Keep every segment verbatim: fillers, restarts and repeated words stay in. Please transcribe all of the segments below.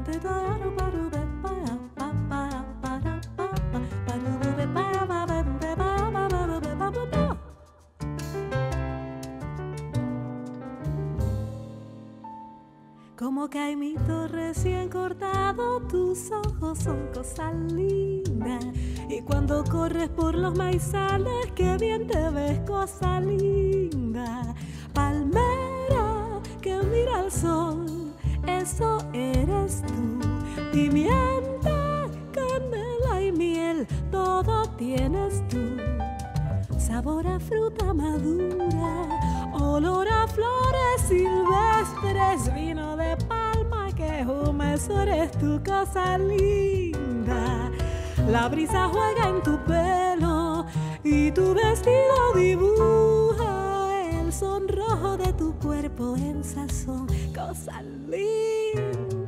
Como caimito recién cortado, tus ojos son cosa linda. Y cuando corres por los maizales, qué bien te ves, cosa linda. Palmera que mira al sol, eso eres tú. Pimienta, canela y miel, todo tienes tú. Sabor a fruta madura, olor a flores silvestres, vino de palma que huma, eso eres tu, cosa linda. La brisa juega en tu pelo y tu vestido dibuja el sonrojo de tu cuerpo en sazón, cosa linda.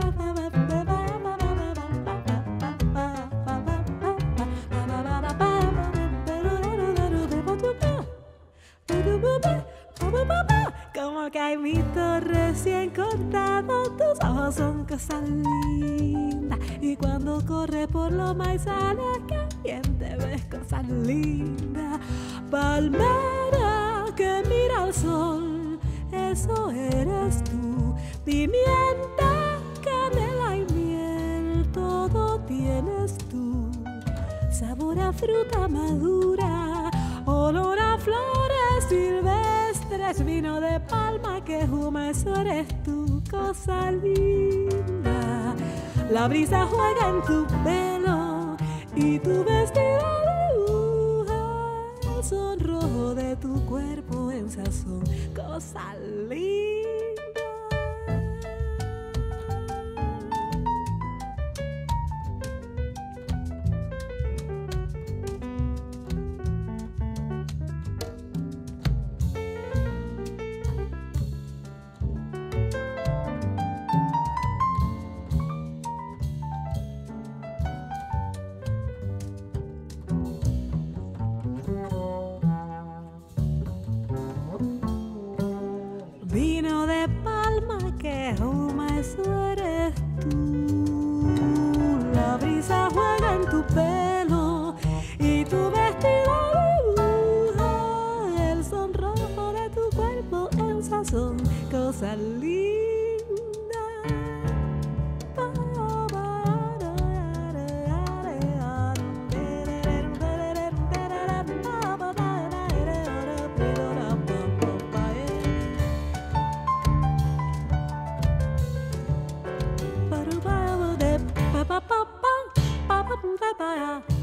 Como caimito recién cortado, tus ojos son cosa linda. Y cuando corre por los maizales, que bien te ves, cosa linda. Palmera que mira al sol, eso eres tú. Pimienta, canela y miel, todo tienes tú. Sabor a fruta madura, olor a flores silvestres, vino de palma que huma, eso eres tu, cosa linda. La brisa juega en tu pelo y tu vestido dibuja el sonrojo de tu cuerpo en sazón, cosa linda. Vino de palma que huma, eso eres tú. La brisa juega en tu pelo y tu vestido dibuja el sonrojo de tu cuerpo en sazón, cosa linda. Pa pa pa pa pa pa pa pa pa pa.